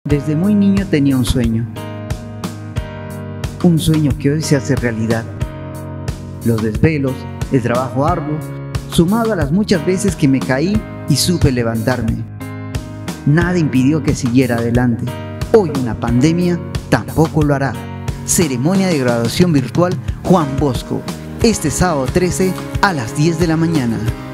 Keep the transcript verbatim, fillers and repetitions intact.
Desde muy niño tenía un sueño, un sueño que hoy se hace realidad. Los desvelos, el trabajo arduo, sumado a las muchas veces que me caí y supe levantarme. Nada impidió que siguiera adelante. Hoy una pandemia tampoco lo hará. Ceremonia de graduación virtual Juan Bosco, este sábado trece a las diez de la mañana.